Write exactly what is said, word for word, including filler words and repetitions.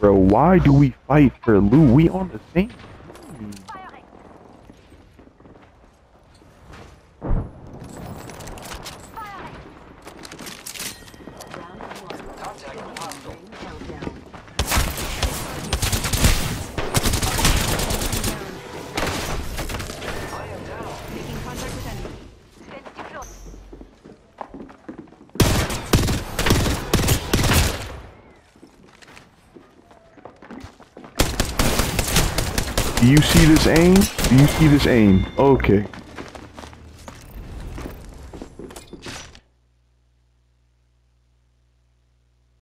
Bro, why do we fight for loot? We on the same team. Do you see this aim? Do you see this aim? Okay.